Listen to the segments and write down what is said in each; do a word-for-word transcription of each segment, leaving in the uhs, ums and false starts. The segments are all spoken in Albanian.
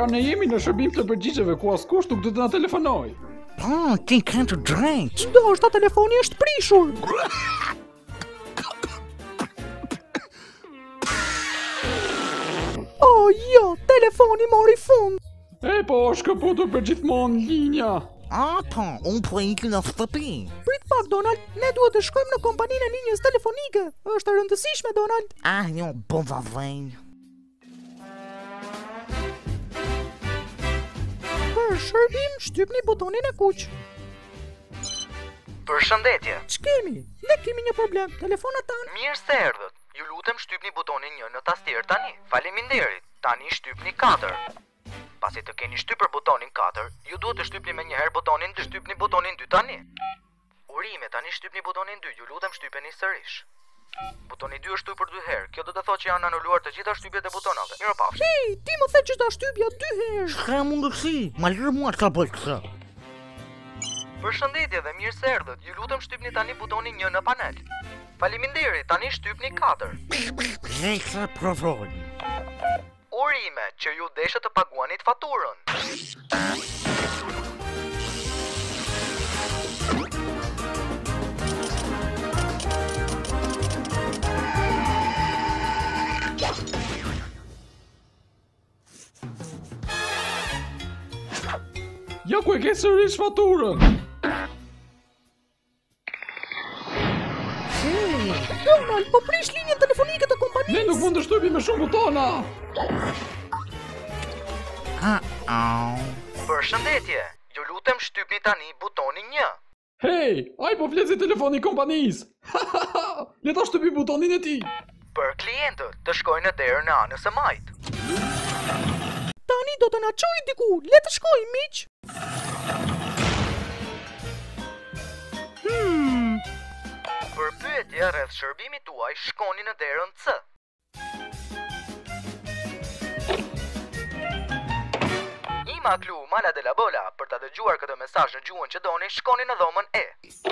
Pra ne jemi në shërbim të përgjigjeve ku askush nuk do të na telefonoj. Po, ti ke të drejtë. Ndoshta telefoni është prishur. Oh jo, telefoni mori fund. E po, është kaputur për gjithmonë linja. Ato, unë po ikë në shtëpi. Prit pak, Donald, ne duhet të shkojmë në kompaninë e linjës telefonike. Është e rëndësishme, Donald. Ah, jo, po vavej. Për shërbim, shtypni butonin e kuq. Përshëndetje. Ç'kemi? Ne kemi një problem. Telefonat tanë. Mirë se erdhët. Ju lutem shtypni butonin një në tastier tani. Faleminderit. Tani shtypni katër. Pasi të keni shtypur butonin katër, ju duhet të shtypni me njëherë butonin të shtypni butonin dy tani. Urime, tani shtypni butonin dy, ju lutem shtypeni sërish. Butoni dy është shtypur dy herë. Kjo do të thotë që janë anuluar të gjitha shtypjet e butonave. Mirupafshim. Hey, ti më the që ta shtypja dy herë. Ka mundësi, ma lërë mua të bëj këtë. Përshëndetje dhe mirë se erdhët. Ju lutem shtypni tani butonin një në panel. Faleminderit, tani shtypni katër. Nëse provoj. Urime që ju deshe të paguanit faturën. Ja ku e ke sërish faturën. Donald, po prish linjën telefonike të kompanisë. Ne nuk mund të shtypim me shumë butona. Uh-oh. Përshëndetje, ju lutem shtypni tani butonin një. Hey, ai po flesi telefoni i kompanisë. Le ta shtypi butonin e tij. Për klientët të shkojnë në derën e anës së majt. Tani do të na çojë diku. Le të shkojmë, miq. Hmm. Për pyetje rreth shërbimit tuaj, shkoni në derën C. Ima Klu Mala de la Bola, për ta dëgjuar këtë mesazh në gjuhën që doni, shkoni në dhomën E.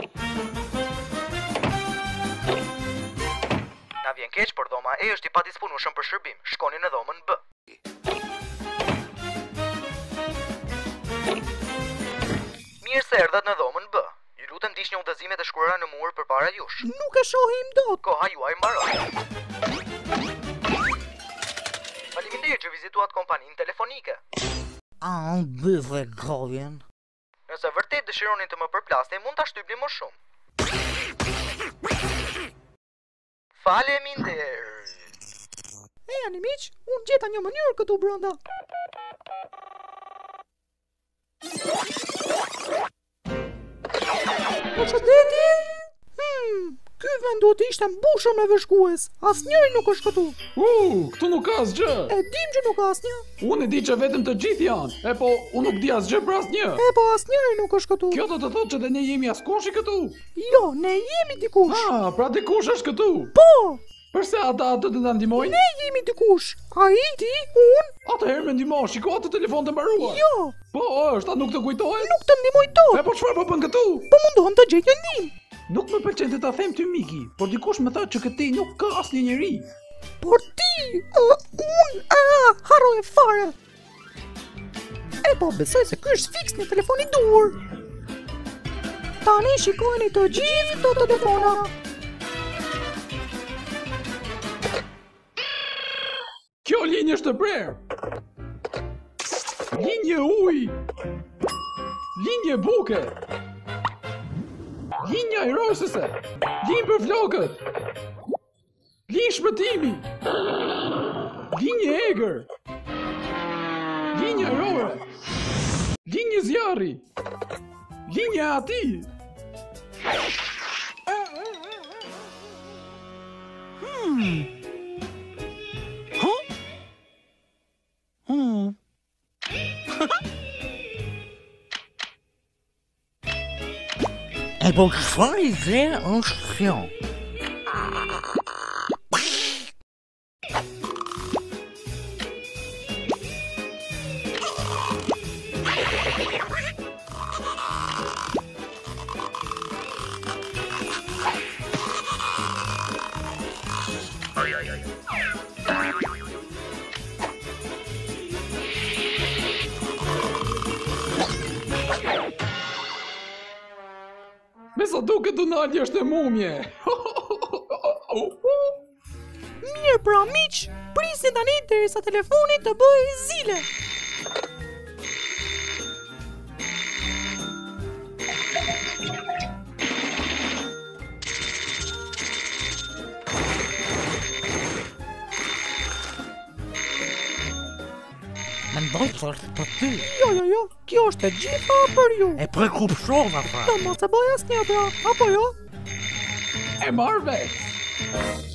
Na vjen keq, por dhoma E është i padisponueshëm për shërbim. Shkoni në dhomën B. Mirë se erdhët në dhomën B. Ju lutem ndiqni udhëzimet e shkruara në mur përpara jush. Nuk e shohim dot. Koha juaj mbaroi. Faleminderit që vizituat kompaninë telefonike. Ah, bëve gojen. Nëse vërtet dëshironi të më përplasni, mund ta shtypni më shumë. Faleminderit. E ani miq, unë gjeta një mënyrë këtu brenda. Përshëndetje. Hmm, ky vend duhet të ishte mbushur me veshkues. Asnjëri nuk është këtu. U, uh, këtu nuk ka asgjë. E dim që nuk ka asnjë. Unë e di që vetëm të gjithë janë. E po, unë nuk di asgjë për asnjë. E po, asnjëri nuk është këtu. Kjo do të thotë që dhe ne jemi askushi këtu. Jo, ne jemi dikush. Ah, pra dikush është këtu. Po. Përse ata atë të na ndihmojnë? Ne jemi dikush. Ai, ti, unë. Atëherë më ndihmo, shiko atë telefon të mbaruar. Jo. Po, është, a nuk të kujtohet? Nuk të ndihmoj dot. E po çfarë po bën këtu? Po mundohem të gjej një ndihmë. Nuk më pëlqen të ta them ty Miki, por dikush më thotë që këtej nuk ka asnjë njeri. Por ti, uh, unë, ah, harroj fare. E po, besoj se ky është fiks një telefon i dur. Tani shikojeni të gjithë këto telefona. Kjo linjë është e prerë. Linjë ujë. Linjë buke. Linja ajrosëse. Linjë për flokët. Linjë shpëtimi. Linjë egër. Linjë ajrore. Linjë zjarri. Linjë ati. Hmm. Hmm. E po çfarë ide është kjo? Sa duket Donaldi është e mumje. Mirë pra miq, prisni tani derisa telefoni të bëjë zile. Mendoj që është për ty. Jo, jo, jo, kjo është e gjitha për ju. E prekupshova pra. Të mos e bëj asnjë pra, apo jo? E marr vesh.